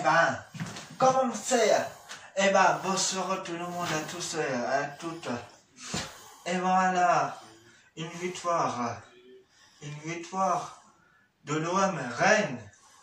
ben, comme c'est, eh ben, bonsoir tout le monde, à tous et à toutes. Et voilà, une victoire de l'OM Rennes.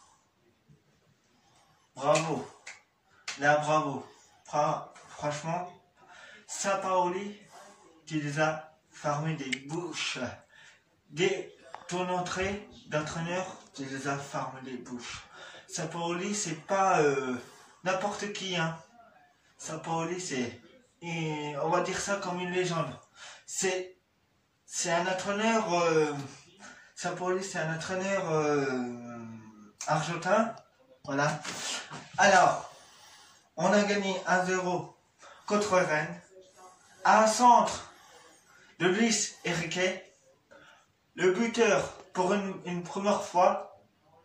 Bravo, là bravo. Franchement, Sampaoli, tu les as fermé des bouches. Dès ton entrée d'entraîneur, tu les as fermé des bouches. Sampaoli, c'est pas n'importe qui, hein. Sampaoli, c'est, on va dire ça comme une légende. C'est un entraîneur, Sampaoli, c'est un entraîneur argentin. Voilà. Alors, on a gagné 1-0 contre Rennes. À un centre de Luis Enrique. Le buteur, pour une première fois,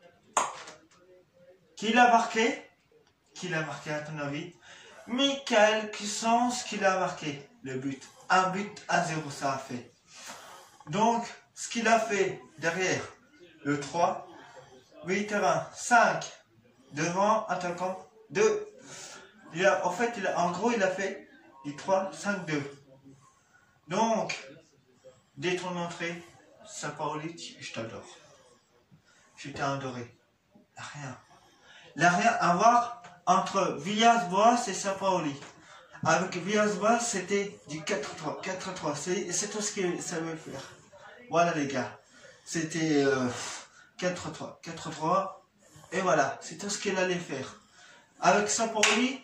qui l'a marqué à ton avis? Michael Cuisance qui l'a marqué le but. Un but à 0 ça a fait. Donc, ce qu'il a fait derrière, le 3, 8 terrain, 5, devant, attaquant, 2. En gros, il a fait du 3, 5, 2. Donc, dès ton entrée, Sampaoli, je t'adore. Je t'ai adoré. Il n'y a rien à voir entre Villas-Boas et Sampaoli. Avec Villas-Boas, c'était du 4-3. 4-3, c'est tout ce qu'il savait faire. Voilà les gars. C'était 4-3. 4-3. Et voilà, c'est tout ce qu'il allait faire. Avec Sampaoli,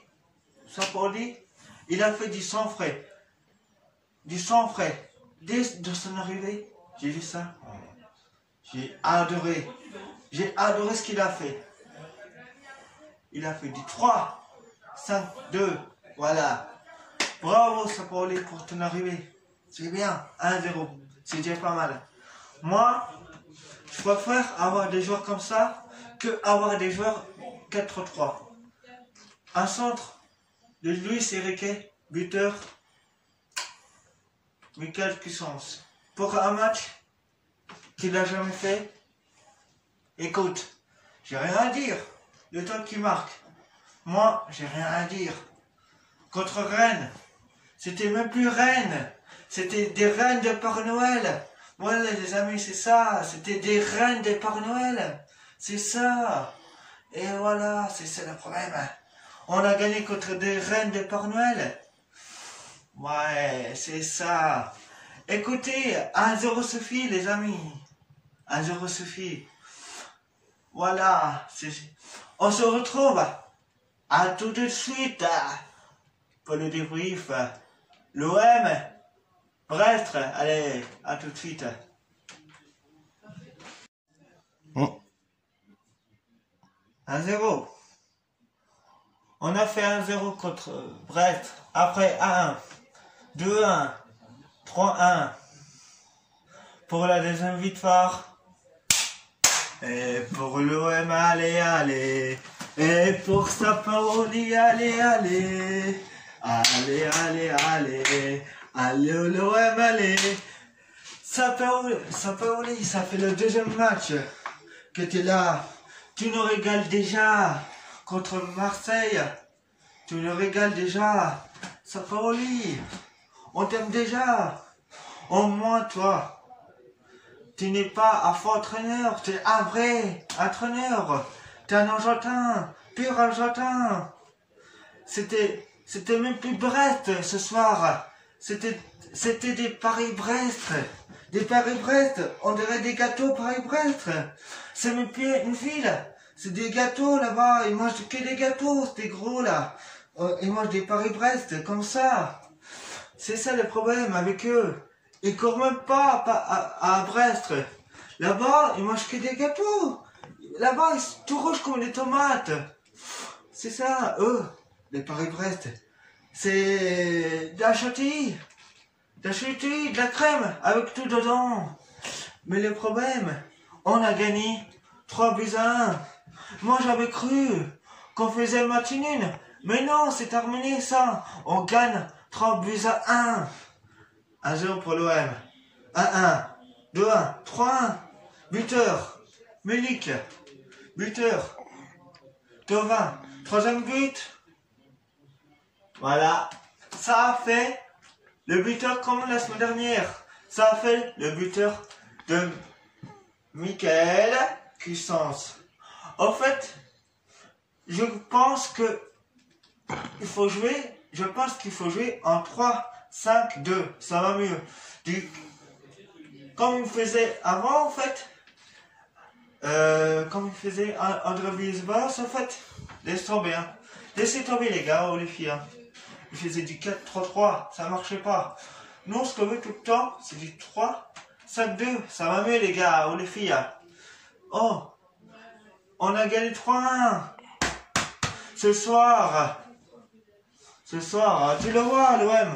il a fait du sang frais. Du sang frais. Dès de son arrivée, j'ai vu ça. J'ai adoré. J'ai adoré ce qu'il a fait. Il a fait du 3, 5, 2. Voilà. Bravo Sampaoli pour ton arrivée. C'est bien. 1-0. C'est déjà pas mal. Moi, je préfère avoir des joueurs comme ça que avoir des joueurs 4-3. Un centre de Luis Enrique, buteur, Michael Cuisance. Pour un match qu'il n'a jamais fait, écoute, j'ai rien à dire. Le temps qui marque. Moi, j'ai rien à dire. Contre Rennes, c'était même plus Rennes. C'était des reines de Père Noël. Voilà les amis, c'est ça. C'était des reines de Père Noël. C'est ça. Et voilà, c'est ça le problème. On a gagné contre des reines de Père Noël. Ouais, c'est ça. Écoutez, 1-0 suffit les amis. 1-0 suffit. Voilà. On se retrouve à tout de suite pour le débrief. L'OM, Brest, allez, à tout de suite. 1-0. On a fait 1-0 contre Brest. Après 1-1, 2-1, 3-1. Pour la deuxième victoire. Et pour l'OM, allez, allez. Et pour Sampaoli, allez, allez. Allez, allez, allez. Allez, l'OM, allez. Sampaoli, ça fait le deuxième match que tu es là. Tu nous régales déjà contre Marseille. Tu nous régales déjà. Sampaoli, on t'aime déjà. Au moins, toi. Tu n'es pas un faux entraîneur, tu es un vrai entraîneur. Tu es un Argentin, pur Argentin. C'était même plus Brest ce soir. C'était des Paris-Brest. Des Paris-Brest, on dirait des gâteaux Paris-Brest. C'est même plus une ville. C'est des gâteaux là-bas, ils mangent que des gâteaux, c'est gros là. Ils mangent des Paris-Brest comme ça. C'est ça le problème avec eux. Ils courent même pas à Brest. Là-bas, ils mangent que des gâteaux. Là-bas, ils sont tout rouges comme des tomates. C'est ça, eux, les Paris-Brest. C'est de la chantilly. De la chantilly, de la crème, avec tout dedans. Mais le problème, on a gagné 3-1. Moi, j'avais cru qu'on faisait le match nul. Mais non, c'est terminé ça. On gagne 3-1. 1-0 pour l'OM. 1-1. 2-1. 3-1. Buteur. Milik. Buteur. Tovin. Troisième but. Voilà. Ça a fait le buteur comme la semaine dernière. Ça a fait le buteur de Michael Cuisance. En fait, je pense qu'il faut jouer en 3-5-2. Ça va mieux. Comme il faisait avant, en fait. Comme il faisait André Villas-Boas, en fait. Laissez tomber, hein. Laissez tomber, les gars, ou les filles, hein. Il faisait du 4-3-3. Ça marchait pas. Nous, ce qu'on veut tout le temps, c'est du 3-5-2. Ça va mieux, les gars, ou les filles, hein. Oh. On a gagné 3-1. Ce soir, tu le vois, l'OM.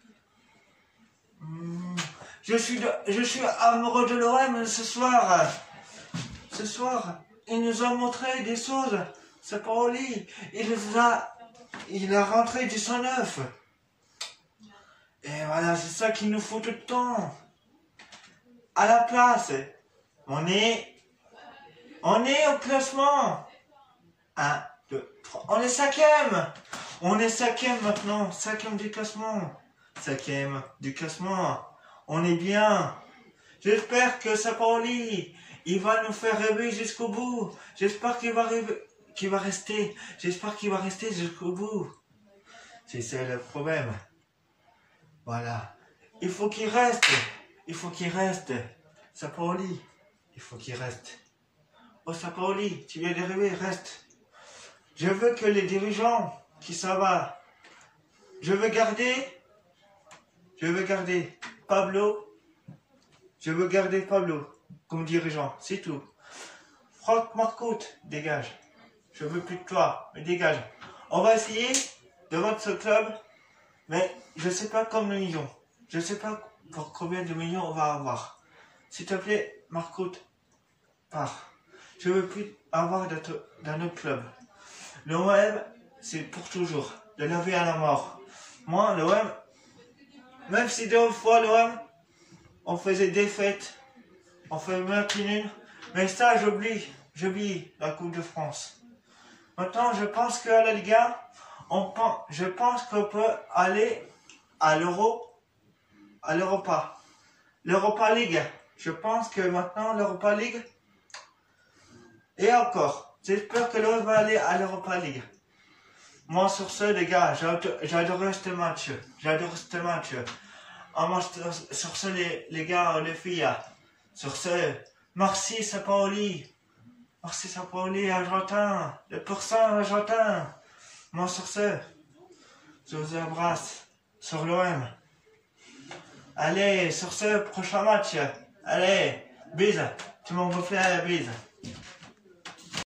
Je suis amoureux de l'OM ce soir. Ce soir, ils nous ont montré des choses. C'est pas au lit. Il a rentré du 109. Et voilà, c'est ça qu'il nous faut tout le temps. À la place, on est au classement. 1, 2, 3. On est cinquième. On est cinquième maintenant. Cinquième du classement. Cinquième du classement. On est bien. J'espère que Sampaoli, il va nous faire rêver jusqu'au bout. J'espère qu'il va rester. J'espère qu'il va rester jusqu'au bout. C'est ça le problème. Voilà. Il faut qu'il reste. Il faut qu'il reste. Sampaoli, il faut qu'il reste. Oh Sampaoli, tu viens d'arriver, reste. Je veux que les dirigeants qui s'en vont, je veux garder Pablo. Je veux garder Pablo comme dirigeant, c'est tout. Franck Marcotte, dégage. Je veux plus de toi, mais dégage. On va essayer de vendre ce club, mais je sais pas combien de millions. Je sais pas pour combien de millions on va avoir. S'il te plaît, Marcotte, pars. Je veux plus avoir dans notre club. L'OM, c'est pour toujours. De la vie à la mort. Moi, l'OM, même si deux fois l'OM, on faisait des fêtes, on fait match nul, mais ça, j'oublie la Coupe de France. Maintenant, je pense qu'à la Liga, je pense qu'on peut aller à l'Europa League. Je pense que maintenant, l'Europa League, et encore, j'espère que l'OM va aller à l'Europa League. Moi, sur ce, les gars, j'adore ce match. Sur ce, les gars, les filles, sur ce, merci Sampaoli, Argentin, le pourcent argentin. Moi, sur ce, je vous embrasse sur l'OM. Allez, sur ce, prochain match. Allez, bise, tu m'en refais la bise.